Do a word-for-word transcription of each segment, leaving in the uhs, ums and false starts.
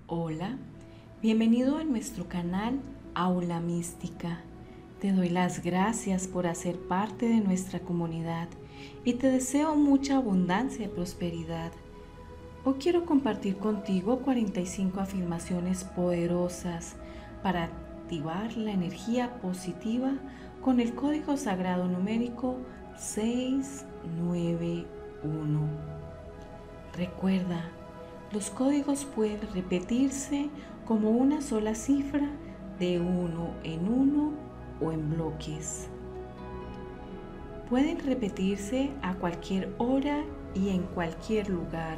Hola, bienvenido a nuestro canal Aula Mística. Te doy las gracias por hacer parte de nuestra comunidad y te deseo mucha abundancia y prosperidad. Hoy quiero compartir contigo cuarenta y cinco afirmaciones poderosas para activar la energía positiva con el código sagrado numérico seis nueve uno. Recuerda, los códigos pueden repetirse como una sola cifra de uno en uno o en bloques. Pueden repetirse a cualquier hora y en cualquier lugar.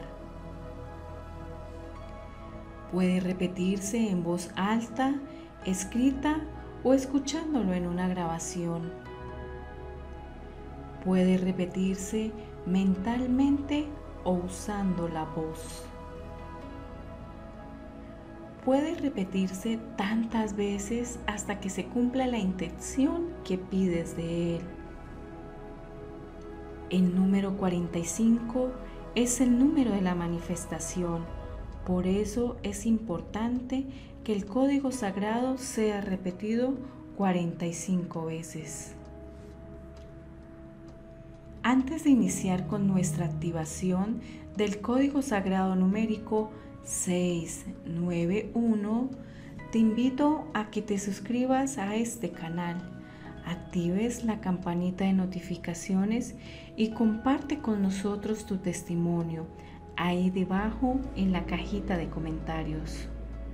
Puede repetirse en voz alta, escrita o escuchándolo en una grabación. Puede repetirse mentalmente o usando la voz. Puede repetirse tantas veces hasta que se cumpla la intención que pides de él. El número cuarenta y cinco es el número de la manifestación, por eso es importante que el código sagrado sea repetido cuarenta y cinco veces. Antes de iniciar con nuestra activación del código sagrado numérico seis nueve uno, te invito a que te suscribas a este canal, actives la campanita de notificaciones y comparte con nosotros tu testimonio ahí debajo en la cajita de comentarios.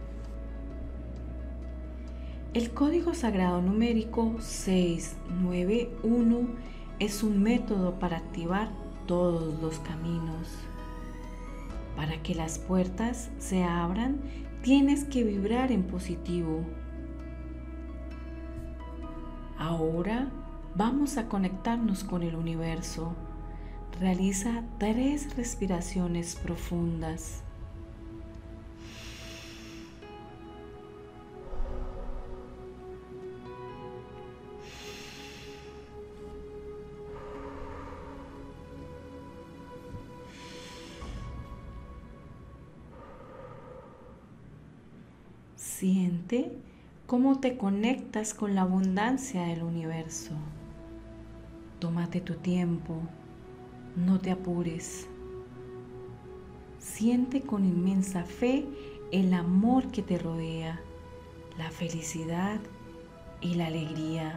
El código sagrado numérico seis nueve uno es un método para activar todos los caminos. Para que las puertas se abran, tienes que vibrar en positivo. Ahora vamos a conectarnos con el universo. Realiza tres respiraciones profundas. Siente cómo te conectas con la abundancia del universo. Tómate tu tiempo, no te apures. Siente con inmensa fe el amor que te rodea, la felicidad y la alegría.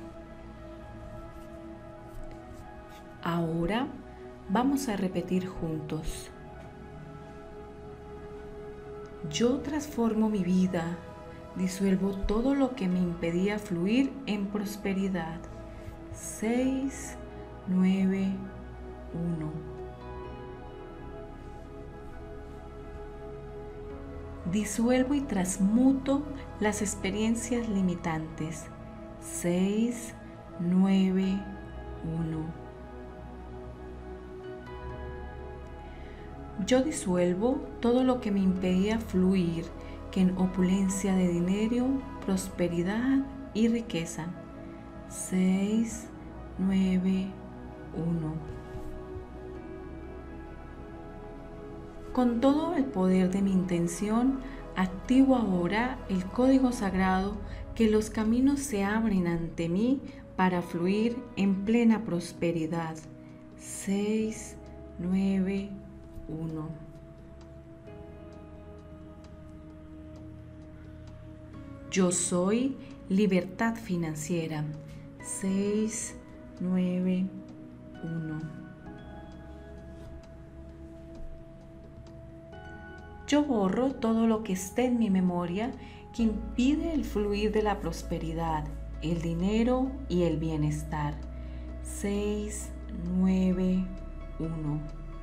Ahora vamos a repetir juntos. Yo transformo mi vida, disuelvo todo lo que me impedía fluir en prosperidad. seis nueve uno. Disuelvo y transmuto las experiencias limitantes. seis nueve uno. Yo disuelvo todo lo que me impedía fluir, que en opulencia de dinero, prosperidad y riqueza. seis nueve uno. Con todo el poder de mi intención, activo ahora el código sagrado que los caminos se abren ante mí para fluir en plena prosperidad. seis nueve uno. Yo soy libertad financiera. seis nueve uno. Yo borro todo lo que esté en mi memoria que impide el fluir de la prosperidad, el dinero y el bienestar. seis nueve uno.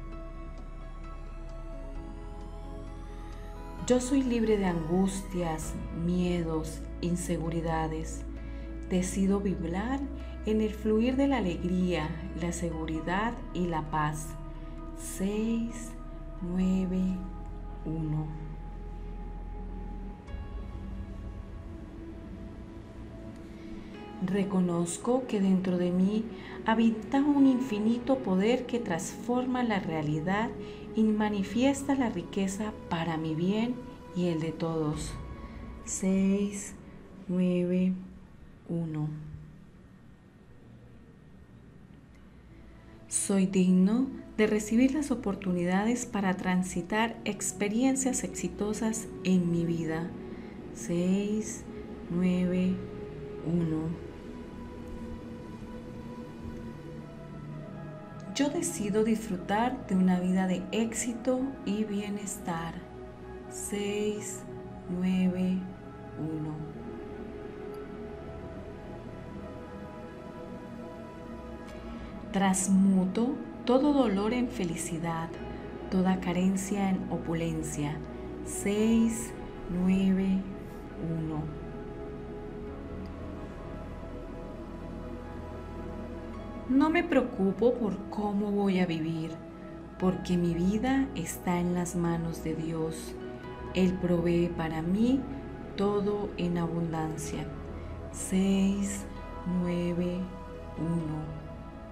Yo soy libre de angustias, miedos, inseguridades. Decido vibrar en el fluir de la alegría, la seguridad y la paz. seis nueve uno. Reconozco que dentro de mí habita un infinito poder que transforma la realidad y manifiesta la riqueza para mi bien y el de todos. seis, nueve, uno. Soy digno de recibir las oportunidades para transitar experiencias exitosas en mi vida. seis, nueve, uno. Yo decido disfrutar de una vida de éxito y bienestar. seis, nueve, uno. Transmuto todo dolor en felicidad, toda carencia en opulencia. seis, nueve, uno. No me preocupo por cómo voy a vivir, porque mi vida está en las manos de Dios. Él provee para mí todo en abundancia. seis, nueve, uno.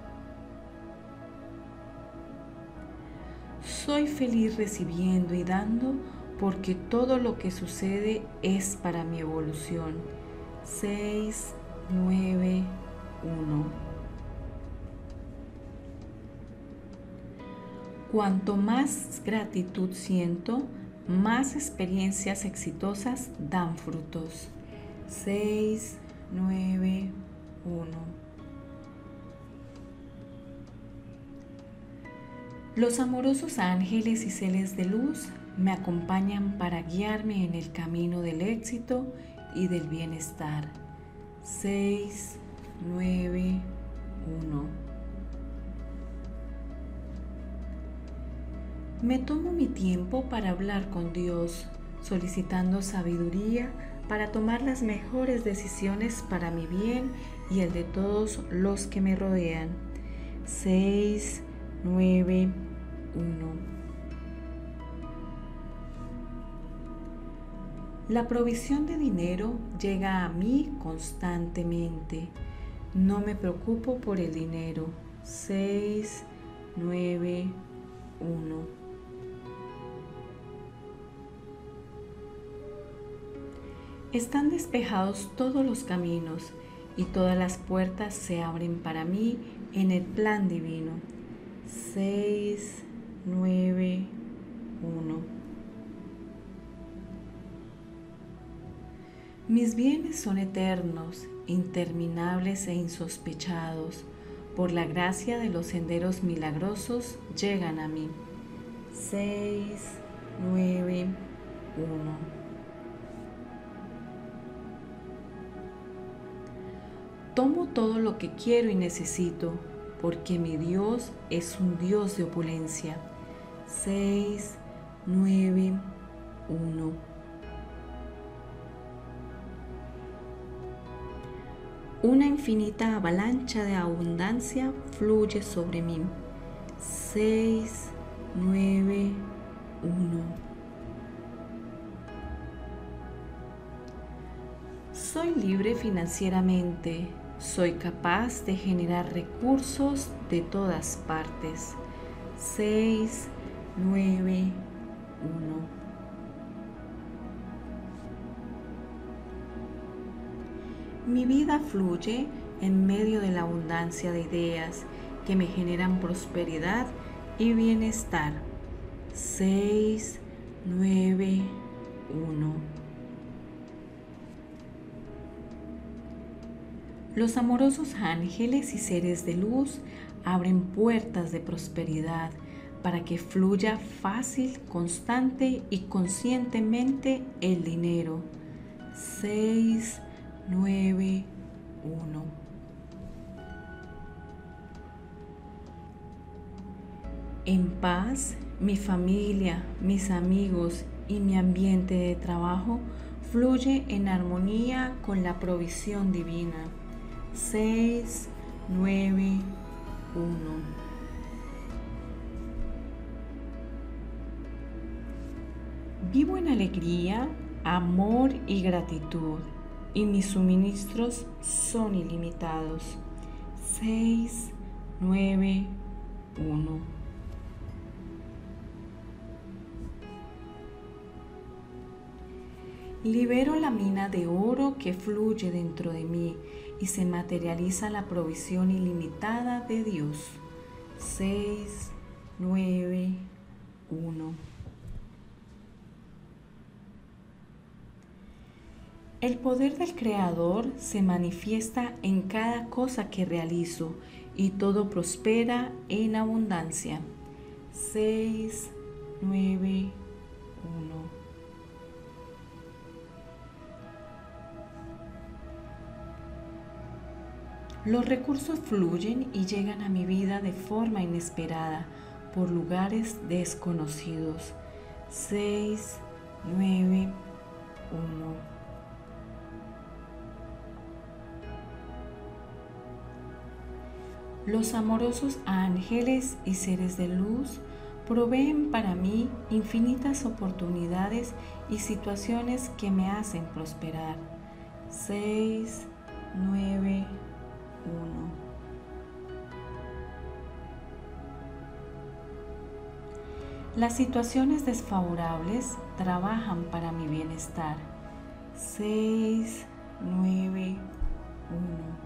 Soy feliz recibiendo y dando porque todo lo que sucede es para mi evolución. seis, nueve, uno. Cuanto más gratitud siento, más experiencias exitosas dan frutos. seis, nueve, uno. Los amorosos ángeles y seres de luz me acompañan para guiarme en el camino del éxito y del bienestar. seis, nueve, uno. Me tomo mi tiempo para hablar con Dios, solicitando sabiduría para tomar las mejores decisiones para mi bien y el de todos los que me rodean. seis, nueve, uno. La provisión de dinero llega a mí constantemente. No me preocupo por el dinero. seis, nueve, uno. Están despejados todos los caminos y todas las puertas se abren para mí en el plan divino. seis, nueve, uno. Mis bienes son eternos, interminables e insospechados. Por la gracia de los senderos milagrosos llegan a mí. seis, nueve, uno. Tomo todo lo que quiero y necesito, porque mi Dios es un Dios de opulencia. seis, nueve, uno. Una infinita avalancha de abundancia fluye sobre mí. seis, nueve, uno. Soy libre financieramente. Soy capaz de generar recursos de todas partes. seis, nueve, uno. Mi vida fluye en medio de la abundancia de ideas que me generan prosperidad y bienestar. seis, nueve, uno. Los amorosos ángeles y seres de luz abren puertas de prosperidad para que fluya fácil, constante y conscientemente el dinero. seis, nueve, uno. En paz, mi familia, mis amigos y mi ambiente de trabajo fluye en armonía con la provisión divina. seis, nueve, uno. Vivo en alegría, amor y gratitud, y mis suministros son ilimitados. seis, nueve, uno. Libero la mina de oro que fluye dentro de mí y se materializa la provisión ilimitada de Dios. seis, nueve, uno. El poder del Creador se manifiesta en cada cosa que realizo y todo prospera en abundancia. seis, nueve, uno. Los recursos fluyen y llegan a mi vida de forma inesperada por lugares desconocidos. seis, nueve, uno. Los amorosos ángeles y seres de luz proveen para mí infinitas oportunidades y situaciones que me hacen prosperar. seis, nueve, uno. Las situaciones desfavorables trabajan para mi bienestar. seis, nueve, uno.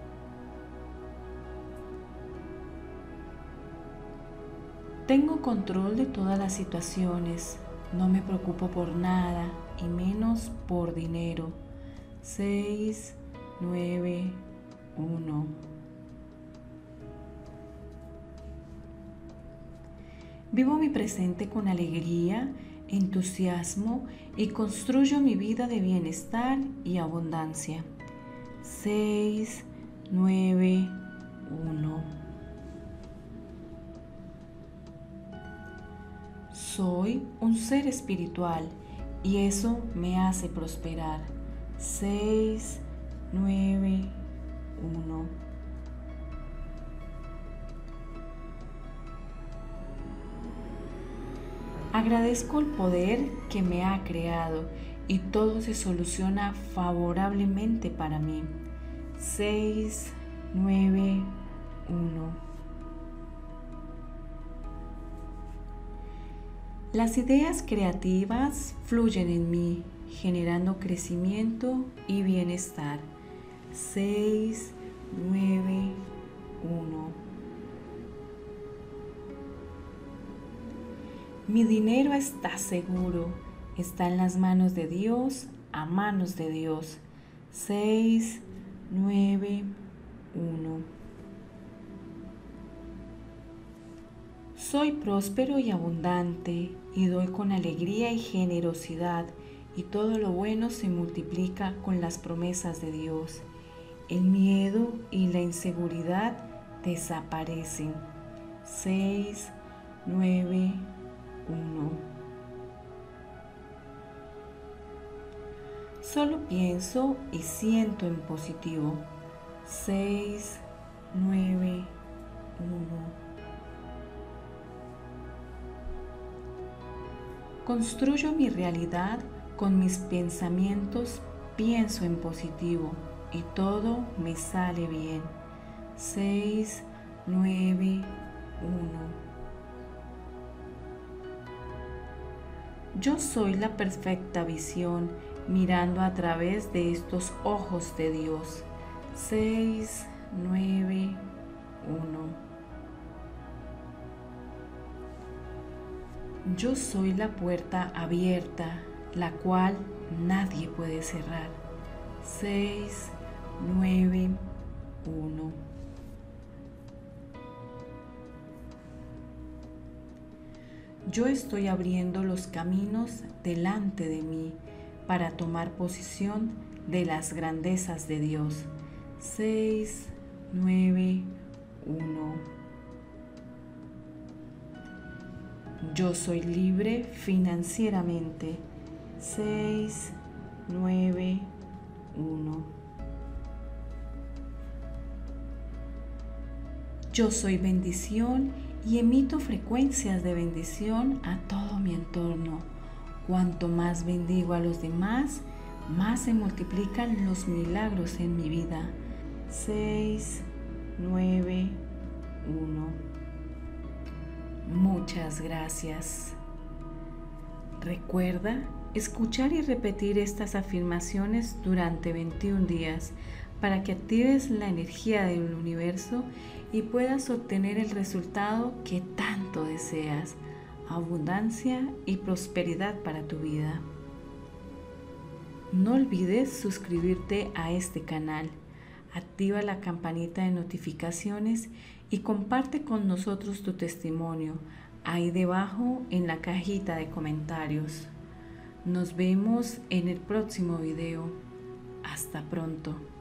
Tengo control de todas las situaciones, no me preocupo por nada y menos por dinero. seis, nueve, uno. Vivo mi presente con alegría, entusiasmo y construyo mi vida de bienestar y abundancia. seis, nueve, uno. Soy un ser espiritual y eso me hace prosperar. seis, nueve, uno. Agradezco el poder que me ha creado y todo se soluciona favorablemente para mí. seis, nueve, uno. Las ideas creativas fluyen en mí, generando crecimiento y bienestar. seis, nueve, uno. Mi dinero está seguro, está en las manos de Dios, a manos de Dios. seis, nueve, uno. Soy próspero y abundante y doy con alegría y generosidad y todo lo bueno se multiplica con las promesas de Dios. El miedo y la inseguridad desaparecen. seis, nueve, uno. Solo pienso y siento en positivo. seis, nueve, uno. Construyo mi realidad con mis pensamientos, pienso en positivo y todo me sale bien. seis, nueve, uno. Yo soy la perfecta visión mirando a través de estos ojos de Dios. seis, nueve, uno. Yo soy la puerta abierta, la cual nadie puede cerrar. seis, nueve, uno. Yo estoy abriendo los caminos delante de mí para tomar posición de las grandezas de Dios. seis, nueve, uno. Yo soy libre financieramente. seis, nueve, uno. Yo soy bendición y emito frecuencias de bendición a todo mi entorno. Cuanto más bendigo a los demás, más se multiplican los milagros en mi vida. seis, nueve, uno. Muchas gracias. Recuerda escuchar y repetir estas afirmaciones durante veintiún días para que actives la energía del universo y puedas obtener el resultado que tanto deseas, abundancia y prosperidad para tu vida. No olvides suscribirte a este canal, activa la campanita de notificaciones y comparte con nosotros tu testimonio ahí debajo en la cajita de comentarios. Nos vemos en el próximo video. Hasta pronto.